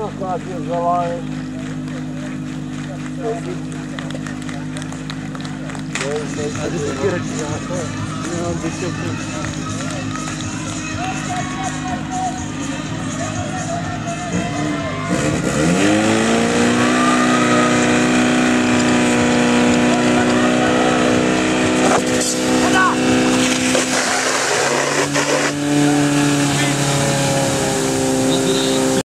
Ostatnie zalałem. A ty się kierać na nie mam wyciągnąć.